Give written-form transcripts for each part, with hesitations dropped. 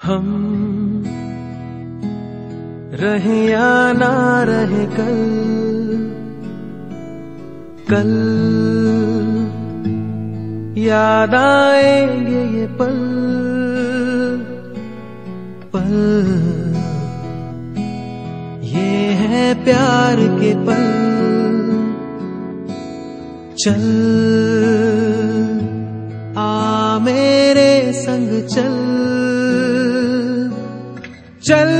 हम रहे या ना रहे कल, कल याद आएंगे ये पल, पल ये है प्यार के पल। चल आ मेरे संग चल, चल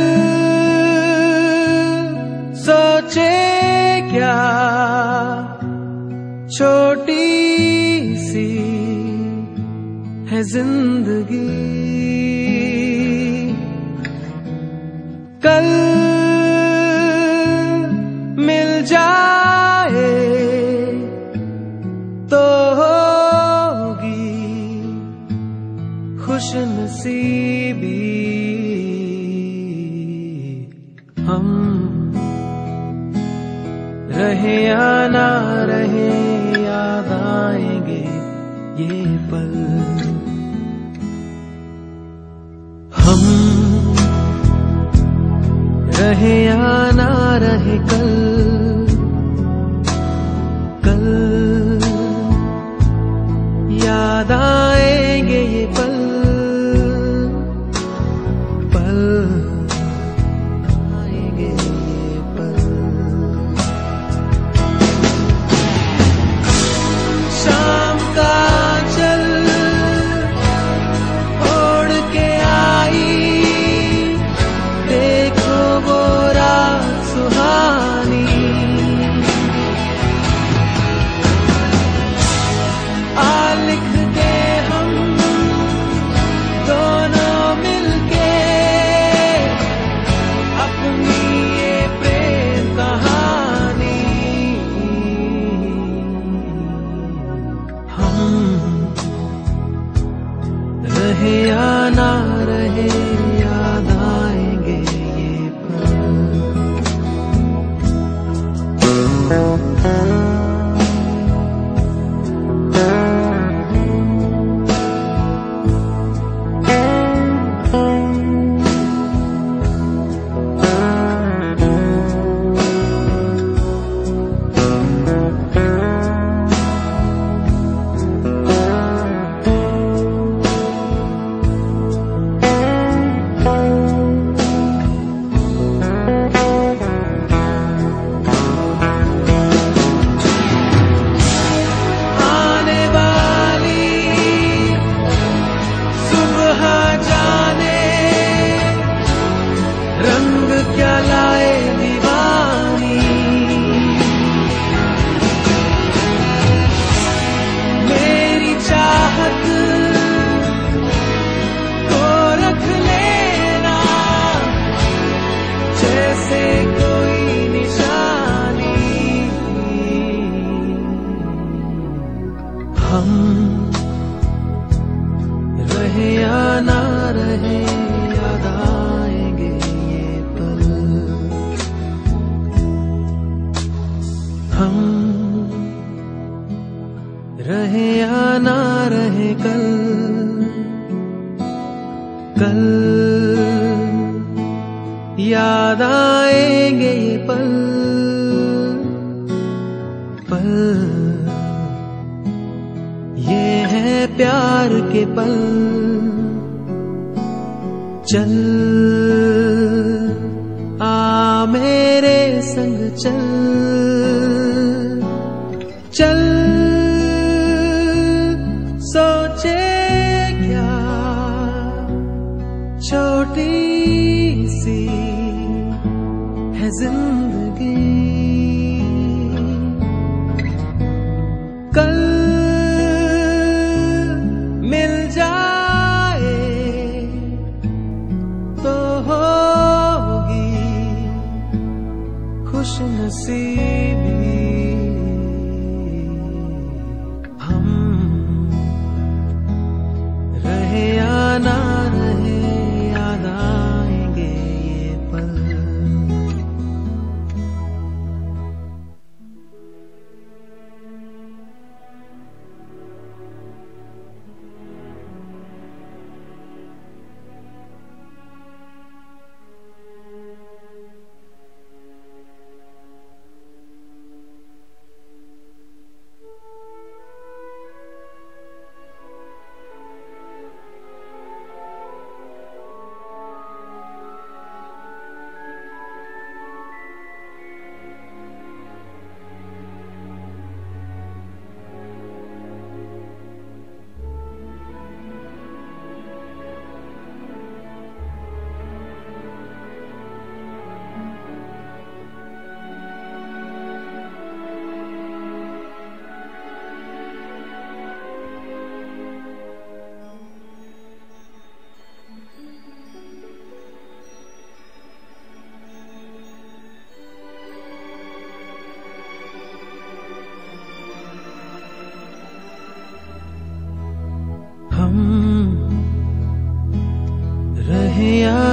सोचे क्या छोटी सी है जिंदगी, कल मिल जाए तो होगी खुशनसीबी। हम रहे या ना रहे याद आएंगे ये पल। हम रहे या ना रहे कल, कल याद आएंगे ये पल, पल आएंगे ये पल। शाम का चल ओढ़ के आई, देखो वो रात सुहानी, आ लिख के हम दोनों मिलके अपनी ये प्रेम कहानी। हम रहे या ना रहे याद आएंगे ये पल। आने वाली सुबह जाने रंग क्या लाए दीवानी, मेरी चाहत को रख लेना जैसे कोई निशानी। हम रहे या ना रहे याद आएंगे ये पल। हम रहे या ना रहे कल, कल याद आएंगे ये पल, पल ये है प्यार के पल। चल आ मेरे संग चल, चल सोचे क्या छोटी सी है जिंदगी, कल मिल जाए तो होगी खुशनसीबी। हम रहे या ना रहे याद आएंगे ये पल।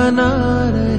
ना रहे